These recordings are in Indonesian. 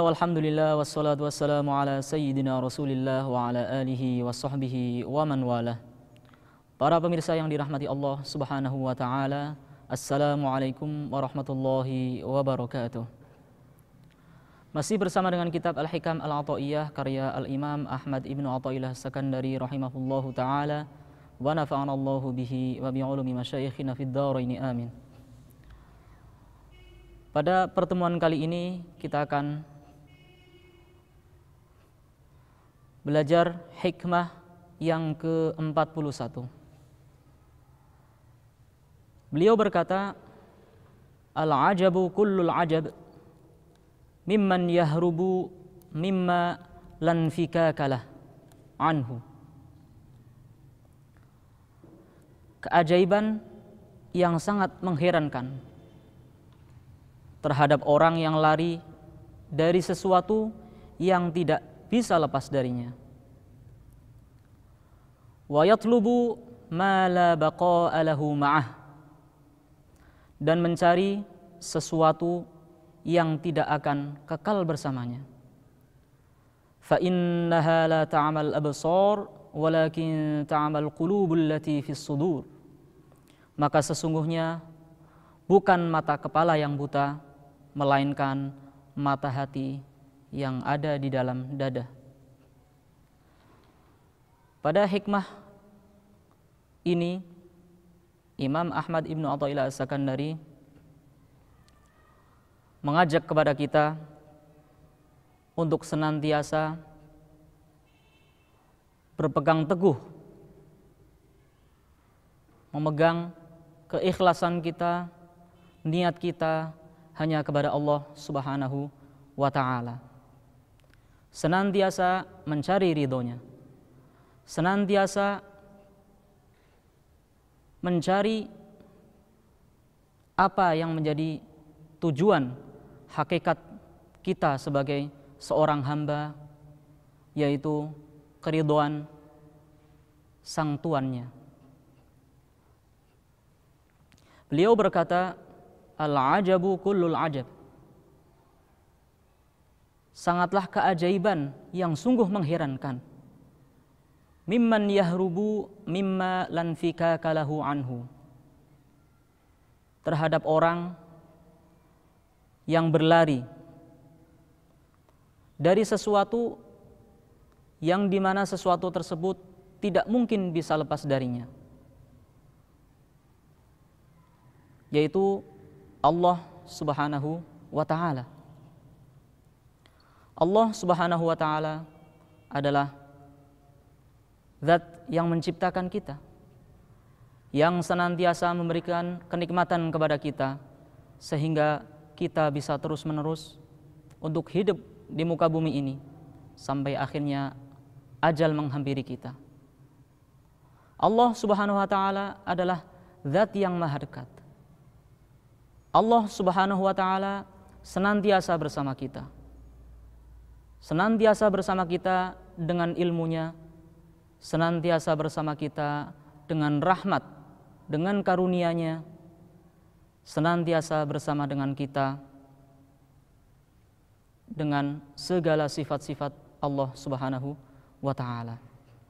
Bismillah, walhamdulillah, wassalatu wassalamu ala sayyidina rasulillah wa ala alihi wa sahbihi wa man walah. Para pemirsa yang dirahmati Allah subhanahu wa ta'ala, Assalamualaikum warahmatullahi wabarakatuh. Masih bersama dengan kitab Al-Hikam Al-Ata'iyah karya Al-Imam Ahmad ibnu Athaillah Sakandari rahimahullahu ta'ala, wa nafa'anallahu bihi wa bi'ulumi masyayikhina fid dharaini amin. Pada pertemuan kali ini kita akan belajar hikmah yang ke-41. Beliau berkata, Al-ajabu kullul ajab mimman yahrubu mimma lan fikakalah anhu. Keajaiban yang sangat mengherankan terhadap orang yang lari dari sesuatu yang tidak bisa lepas darinya. Wa yatlubu ma la baqa'a lahu ma'ah, dan mencari sesuatu yang tidak akan kekal bersamanya. Fa innaha la ta'mal absar walakin ta'mal qulubul lati fis sudur. Maka sesungguhnya bukan mata kepala yang buta, melainkan mata hati yang ada di dalam dada. Pada hikmah ini, Imam Ahmad ibnu Athaillah Sakandari mengajak kepada kita untuk senantiasa berpegang teguh, memegang keikhlasan kita, niat kita hanya kepada Allah subhanahu wa ta'ala. Senantiasa mencari ridhonya, senantiasa mencari apa yang menjadi tujuan hakikat kita sebagai seorang hamba, yaitu keridhoan sang tuannya. Beliau berkata, Al-ajabu kullul ajab. Sangatlah keajaiban yang sungguh mengherankan. Mimman yahrubu mimma lan fikakalahu anhu. Terhadap orang yang berlari dari sesuatu yang dimana sesuatu tersebut tidak mungkin bisa lepas darinya, yaitu Allah subhanahu wa ta'ala. Allah subhanahu wa ta'ala adalah zat yang menciptakan kita, yang senantiasa memberikan kenikmatan kepada kita, sehingga kita bisa terus menerus untuk hidup di muka bumi ini sampai akhirnya ajal menghampiri kita. Allah subhanahu wa ta'ala adalah zat yang maha dekat. Allah subhanahu wa ta'ala senantiasa bersama kita, senantiasa bersama kita dengan ilmunya, senantiasa bersama kita dengan rahmat, dengan karunia-Nya, senantiasa bersama dengan kita dengan segala sifat-sifat Allah subhanahu wa ta'ala.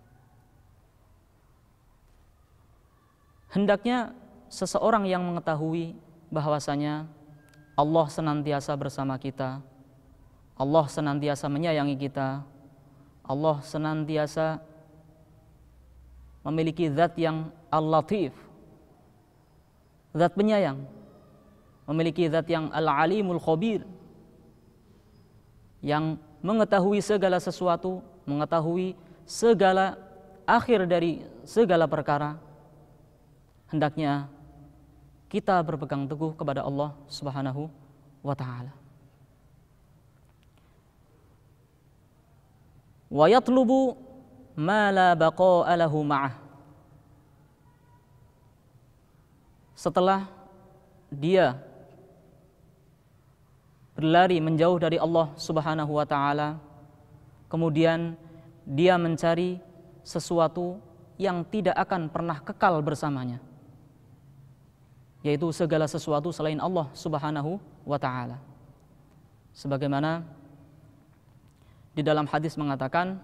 Hendaknya seseorang yang mengetahui bahwasanya Allah senantiasa bersama kita, Allah senantiasa menyayangi kita, Allah senantiasa memiliki zat yang al-latif, zat penyayang, memiliki zat yang al-alimul khabir, yang mengetahui segala sesuatu, mengetahui segala akhir dari segala perkara. Hendaknya kita berpegang teguh kepada Allah subhanahu wa ta'ala. Wa yatlubu ma la baqa'a lahu ma'ah. Setelah dia berlari menjauh dari Allah subhanahu wa ta'ala, kemudian dia mencari sesuatu yang tidak akan pernah kekal bersamanya, yaitu segala sesuatu selain Allah subhanahu wa ta'ala. Sebagaimana di dalam hadis mengatakan,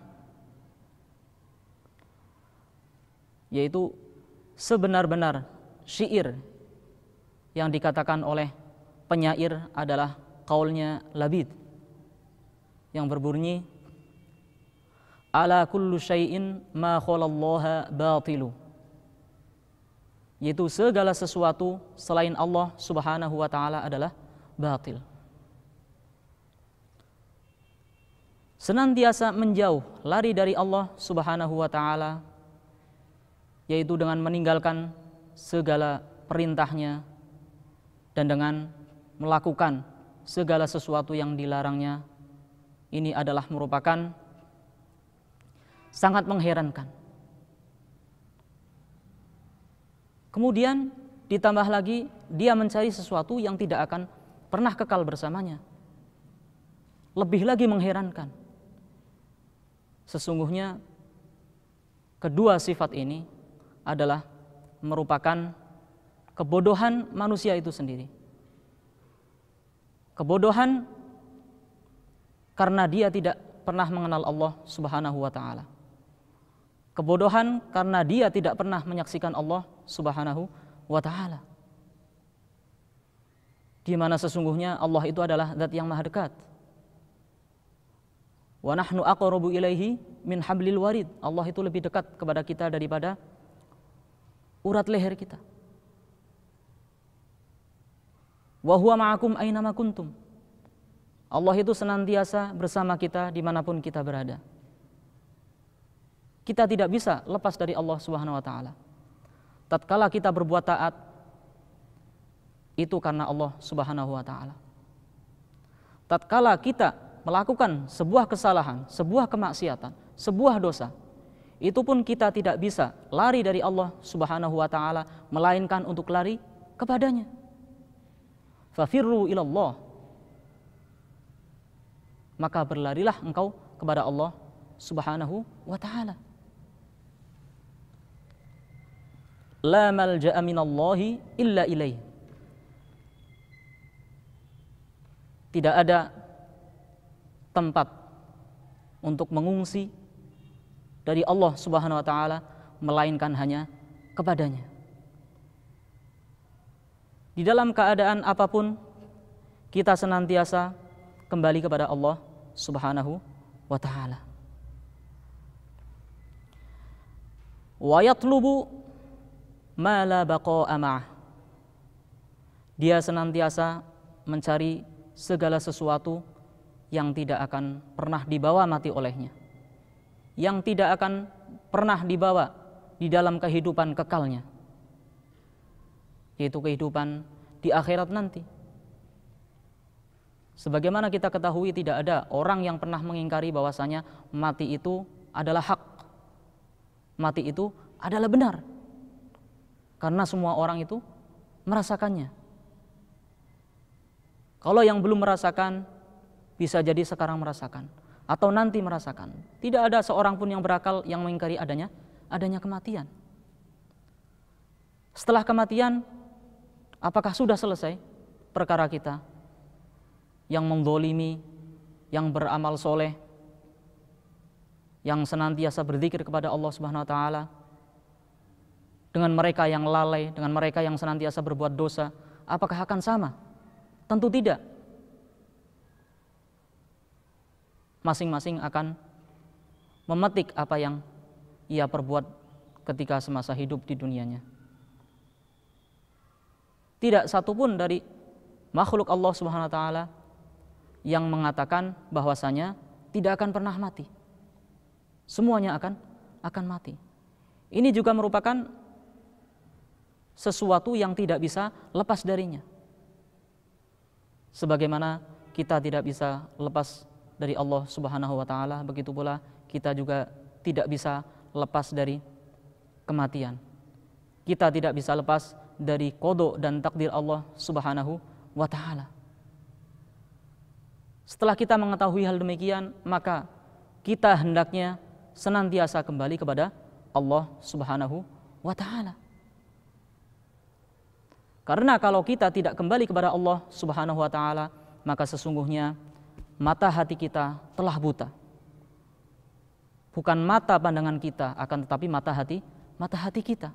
yaitu sebenar-benar syair yang dikatakan oleh penyair adalah qaulnya Labid yang berbunyi, ala kullu syai'in ma khalallaha batilu, yaitu segala sesuatu selain Allah Subhanahu wa taala adalah batil. Senantiasa menjauh, lari dari Allah Subhanahu wa taala, yaitu dengan meninggalkan segala perintahnya dan dengan melakukan segala sesuatu yang dilarangnya. Ini adalah merupakan sangat mengherankan. Kemudian ditambah lagi dia mencari sesuatu yang tidak akan pernah kekal bersamanya. Lebih lagi mengherankan. Sesungguhnya kedua sifat ini adalah merupakan kebodohan manusia itu sendiri. Kebodohan karena dia tidak pernah mengenal Allah Subhanahu wa taala. Kebodohan karena dia tidak pernah menyaksikan Allah Subhanahu wa taala. Di mana sesungguhnya Allah itu adalah zat yang maha dekat. Wa nahnu aqrabu ilaihi min hablil warid. Allah itu lebih dekat kepada kita daripada urat leher kita. Wa huwa ma'akum aina ma kuntum. Allah itu senantiasa bersama kita dimanapun kita berada. Kita tidak bisa lepas dari Allah Subhanahu wa taala. Tatkala kita berbuat taat, itu karena Allah Subhanahu wa taala. Tatkala kita melakukan sebuah kesalahan, sebuah kemaksiatan, sebuah dosa, itu pun kita tidak bisa lari dari Allah Subhanahu wa taala, melainkan untuk lari kepadanya. Fafirru ilallah. Maka berlarilah engkau kepada Allah Subhanahu wa taala. La malja'a minallahi illa ilaih. Tidak ada tempat untuk mengungsi dari Allah Subhanahu wa taala melainkan hanya kepadanya. Di dalam keadaan apapun kita senantiasa kembali kepada Allah Subhanahu wa taala. Wa yatlubu ma la baqa'a ma'ah. Dia senantiasa mencari segala sesuatu yang tidak akan pernah dibawa mati olehnya, yang tidak akan pernah dibawa di dalam kehidupan kekalnya, yaitu kehidupan di akhirat nanti. Sebagaimana kita ketahui, tidak ada orang yang pernah mengingkari bahwasanya mati itu adalah hak, mati itu adalah benar, karena semua orang itu merasakannya. Kalau yang belum merasakan, bisa jadi sekarang merasakan atau nanti merasakan. Tidak ada seorang pun yang berakal yang mengingkari adanya kematian. Setelah kematian, apakah sudah selesai perkara kita? Yang menzalimi, yang beramal soleh, yang senantiasa berzikir kepada Allah Subhanahu wa taala, dengan mereka yang lalai, dengan mereka yang senantiasa berbuat dosa, apakah akan sama? Tentu tidak. Masing-masing akan memetik apa yang ia perbuat ketika semasa hidup di dunianya. Tidak satupun dari makhluk Allah Subhanahu wa taala yang mengatakan bahwasanya tidak akan pernah mati. Semuanya akan mati. Ini juga merupakan sesuatu yang tidak bisa lepas darinya. Sebagaimana kita tidak bisa lepas dari Allah Subhanahu wa taala, begitu pula kita juga tidak bisa lepas dari kematian. Kita tidak bisa lepas dari qada dan takdir Allah Subhanahu wa taala. Setelah kita mengetahui hal demikian, maka kita hendaknya senantiasa kembali kepada Allah Subhanahu wa taala. Karena kalau kita tidak kembali kepada Allah Subhanahu wa taala, maka sesungguhnya mata hati kita telah buta. bukan mata pandangan kita, akan tetapi mata hati kita.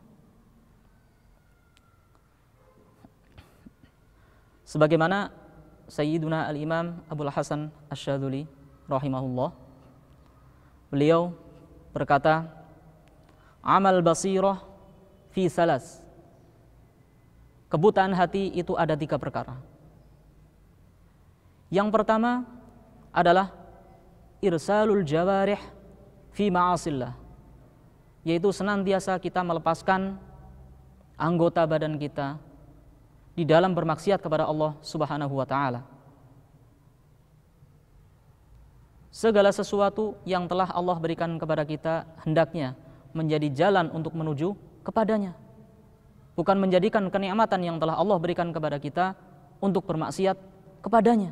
Sebagaimana Sayyiduna Al-Imam Abul Hasan Asy-Syadzuli rahimahullah, beliau berkata, amal basirah fi salas. Kebutaan hati itu ada 3 perkara. Yang pertama adalah irsalul jawarih fi ma'asillah, yaitu senantiasa kita melepaskan anggota badan kita di dalam bermaksiat kepada Allah Subhanahu wa taala. Segala sesuatu yang telah Allah berikan kepada kita hendaknya menjadi jalan untuk menuju kepadanya, bukan menjadikan kenikmatan yang telah Allah berikan kepada kita untuk bermaksiat kepadanya.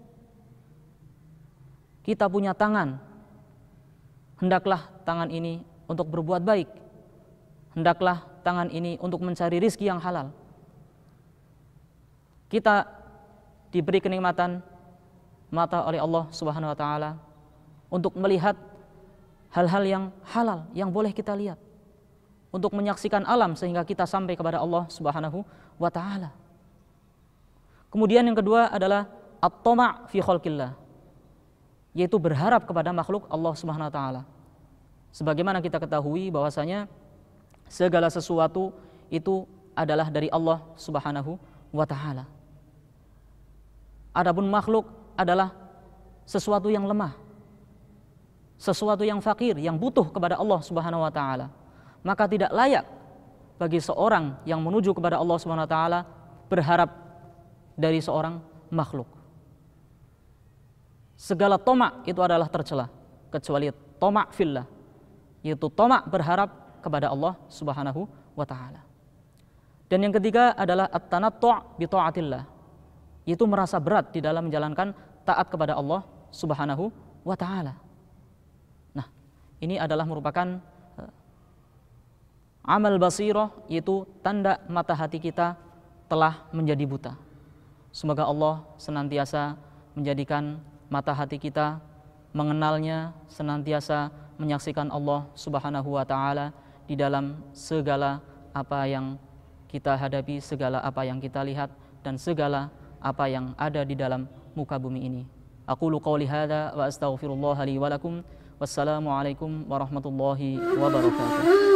Kita punya tangan, hendaklah tangan ini untuk berbuat baik, hendaklah tangan ini untuk mencari rizki yang halal. Kita diberi kenikmatan mata oleh Allah Subhanahu wa taala untuk melihat hal-hal yang halal yang boleh kita lihat, untuk menyaksikan alam sehingga kita sampai kepada Allah Subhanahu wa taala. Kemudian yang kedua adalah at-tama' fi khalqillah, yaitu berharap kepada makhluk Allah Subhanahu wa taala. Sebagaimana kita ketahui bahwasanya segala sesuatu itu adalah dari Allah Subhanahu wa taala. Adapun makhluk adalah sesuatu yang lemah, sesuatu yang fakir, yang butuh kepada Allah Subhanahu wa taala. Maka tidak layak bagi seorang yang menuju kepada Allah Subhanahu wa taala berharap dari seorang makhluk. Segala toma' itu adalah tercela kecuali toma' fillah, yaitu toma' berharap kepada Allah Subhanahu wa taala. Dan yang ketiga adalah at-tanattu' bi ta'atillah, yaitu merasa berat di dalam menjalankan taat kepada Allah Subhanahu wa taala. Nah, ini adalah merupakan amal basirah, yaitu tanda mata hati kita telah menjadi buta. Semoga Allah senantiasa menjadikan mata hati kita mengenalnya, senantiasa menyaksikan Allah Subhanahu wa taala di dalam segala apa yang kita hadapi, segala apa yang kita lihat, dan segala apa yang ada di dalam muka bumi ini. Aqulu qouli hadza wa astaghfirullah li wa lakum. Wassalamu alaikum warahmatullahi wabarakatuh.